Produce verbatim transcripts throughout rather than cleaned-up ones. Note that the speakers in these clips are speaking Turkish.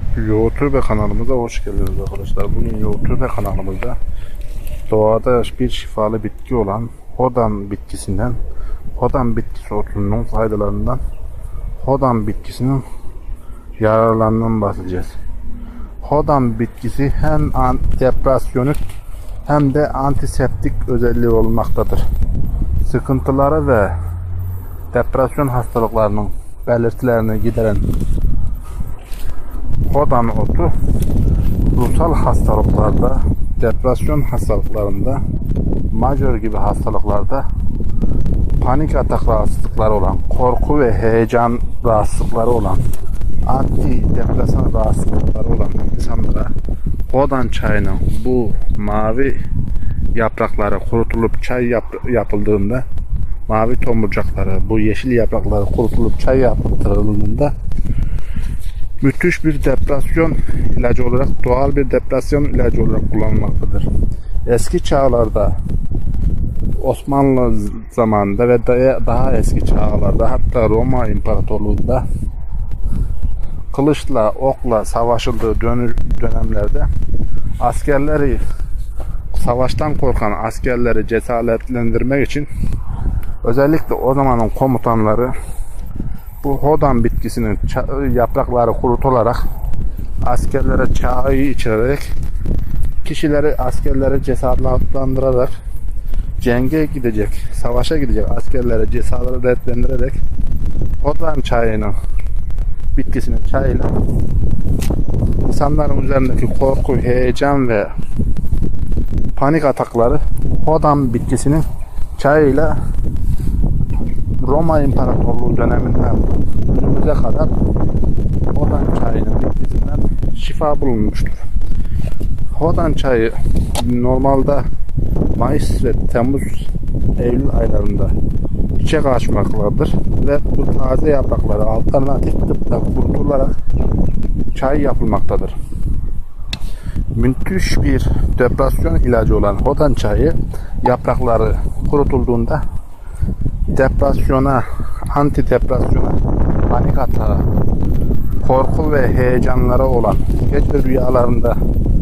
YouTube kanalımıza hoş geldiniz arkadaşlar. Bugün YouTube kanalımızda doğada bir şifalı bitki olan Hodan bitkisinden, Hodan bitkisi otunun faydalarından, Hodan bitkisinin yararlarından bahsedeceğiz. Hodan bitkisi hem antidepresyonik hem de antiseptik özelliği olmaktadır. Sıkıntıları ve depresyon hastalıklarının belirtilerini gideren Hodan otu ruhsal hastalıklarda, depresyon hastalıklarında, majör gibi hastalıklarda, panik atak rahatsızlıkları olan, korku ve heyecan rahatsızlıkları olan, antidepresan rahatsızlıkları olan insanlara Hodan çayının bu mavi yaprakları kurutulup çay yap yapıldığında, mavi tomurcakları, bu yeşil yaprakları kurutulup çay yaptırıldığında müthiş bir depresyon ilacı olarak, doğal bir depresyon ilacı olarak kullanılmaktadır. Eski çağlarda, Osmanlı zamanında ve daha eski çağlarda, hatta Roma İmparatorluğu'nda kılıçla, okla savaşıldığı dönemlerde askerleri, savaştan korkan askerleri cesaretlendirmek için özellikle o zamanın komutanları bu Hodan bitkisinin yaprakları kurutularak askerlere çayı içirerek, kişileri, askerleri cesaretlendirerek, cenge gidecek, savaşa gidecek askerlere cesaretlendirerek Hodan çayının, bitkisinin çayıyla insanların üzerindeki korku, heyecan ve panik atakları Hodan bitkisinin çayıyla Roma İmparatorluğu döneminden günümüze kadar Hodan çayının bitkisinden şifa bulunmuştur. Hodan çayı normalde Mayıs ve Temmuz, Eylül aylarında çiçek açmaktadır ve bu taze yaprakları alternatif tıpta kurutularak çay yapılmaktadır. Müthiş bir depresyon ilacı olan Hodan çayı yaprakları kurutulduğunda depresyona, antidepresyona, panik atağı, korku ve heyecanları olan, gece rüyalarında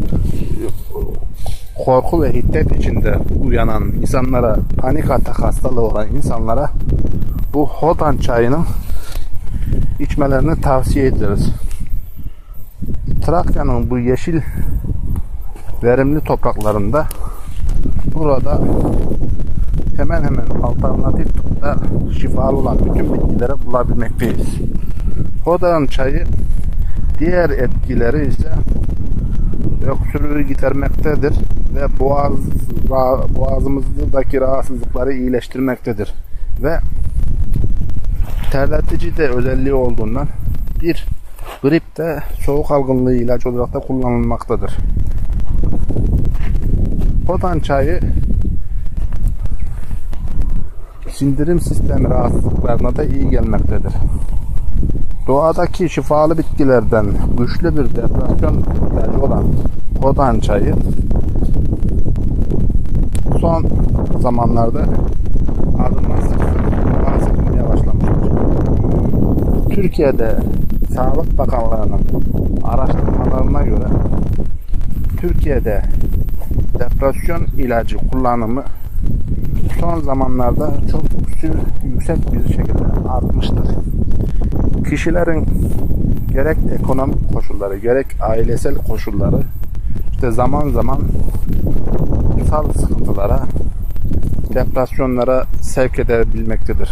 korku ve hiddet içinde uyanan insanlara, panik atak hastalığı olan insanlara bu Hodan çayının içmelerini tavsiye ederiz. Trakya'nın bu yeşil verimli topraklarında burada hemen hemen alternatif tıpta şifalı olan bütün bitkileri bulabilmekteyiz. Hodan çayı diğer etkileri ise öksürüğü gidermektedir ve boğaz, boğazımızdaki rahatsızlıkları iyileştirmektedir ve terletici de özelliği olduğundan bir gripte soğuk algınlığı ilacı olarak da kullanılmaktadır. Hodan çayı sindirim sistemi rahatsızlıklarına da iyi gelmektedir. Doğadaki şifalı bitkilerden güçlü bir depresyon ilacı olan Hodan çayı son zamanlarda adından bahsedilmeye başlamıştır. Türkiye'de Sağlık Bakanlığı'nın araştırmalarına göre Türkiye'de depresyon ilacı kullanımı son zamanlarda çok yüksek bir şekilde artmıştır. Kişilerin gerek ekonomik koşulları, gerek ailesel koşulları işte zaman zaman ruhsal sıkıntılara, depresyonlara sevk edebilmektedir.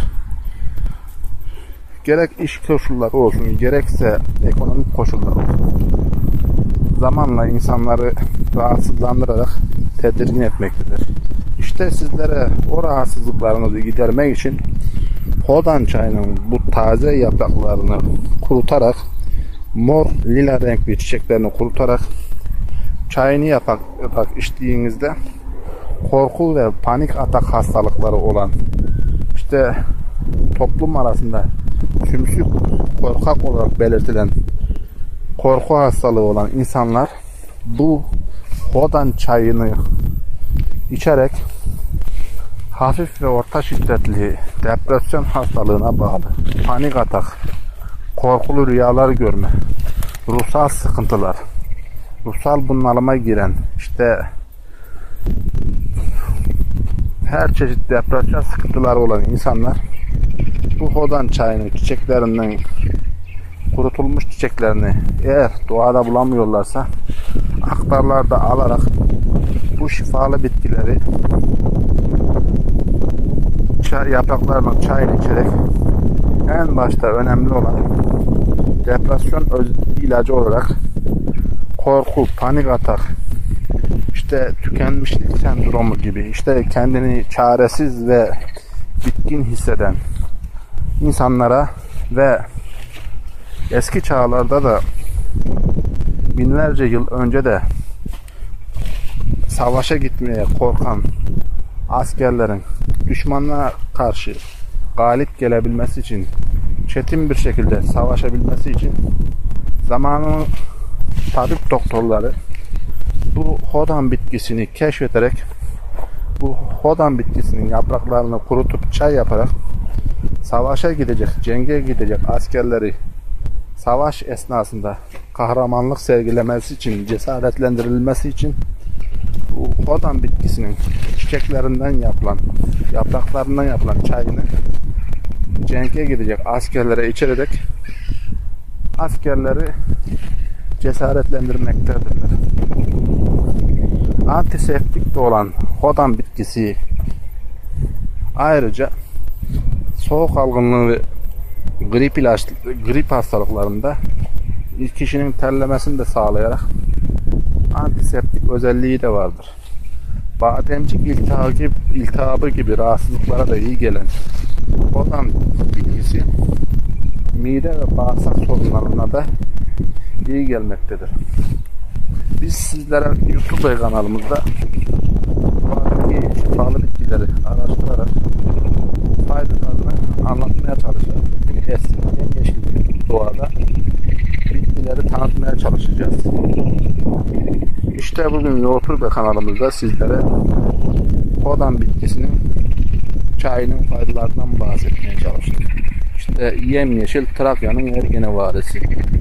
Gerek iş koşulları olsun, gerekse ekonomik koşullar olsun, zamanla insanları rahatsızlandırarak tedirgin etmektedir. İşte sizlere o rahatsızlıklarınızı gidermek için Hodan çayının bu taze yapraklarını kurutarak, mor lila renkli çiçeklerini kurutarak çayını yapak, yapak içtiğinizde korku ve panik atak hastalıkları olan, işte toplum arasında sümsük, korkak olarak belirtilen korku hastalığı olan insanlar bu Hodan çayını içerek hafif ve orta şiddetli depresyon hastalığına bağlı panik atak, korkulu rüyalar görme, ruh ruhsal sıkıntılar, ruhsal bunalıma giren, işte her çeşit depresyon sıkıntıları olan insanlar bu Hodan çayının çiçeklerinden, kurutulmuş çiçeklerini eğer doğada bulamıyorlarsa aktarlarda alarak bu şifalı bitkileri çay yapraklarının çayını içerek en başta önemli olan depresyon ilacı olarak korku, panik atak, işte tükenmişlik sendromu gibi, işte kendini çaresiz ve bitkin hisseden insanlara ve eski çağlarda da binlerce yıl önce de savaşa gitmeye korkan askerlerin düşmanlara karşı galip gelebilmesi için, çetin bir şekilde savaşabilmesi için zamanın tabip doktorları bu Hodan bitkisini keşfederek bu Hodan bitkisinin yapraklarını kurutup çay yaparak savaşa gidecek, cenge gidecek askerleri savaş esnasında kahramanlık sergilemesi için, cesaretlendirilmesi için bu Hodan bitkisinin çiçeklerinden yapılan, yapraklarından yapılan çayını cenge gidecek askerlere içirerek askerleri cesaretlendirmektedirler. Antiseptik de olan Hodan bitkisi ayrıca soğuk algınlığı ve grip ilaç, grip hastalıklarında kişinin terlemesini de sağlayarak antiseptik özelliği de vardır. Bademcik iltihabı gibi, iltihabı gibi rahatsızlıklara da iyi gelen Hodan bitkisi mide ve bağırsak sorunlarına da iyi gelmektedir. Biz sizlere YouTube kanalımızda buradaki şifalı bitkileri araştırarak faydalarını anlatmaya çalışacağız. Eski yeşil doğada bitkileri tanıtmaya çalışacağız. İşte bugün YouTube kanalımızda sizlere Hodan bitkisinin çayının faydalarından bahsetmeye çalıştık. İşte yemyeşil Trakya'nın ergene vadisi.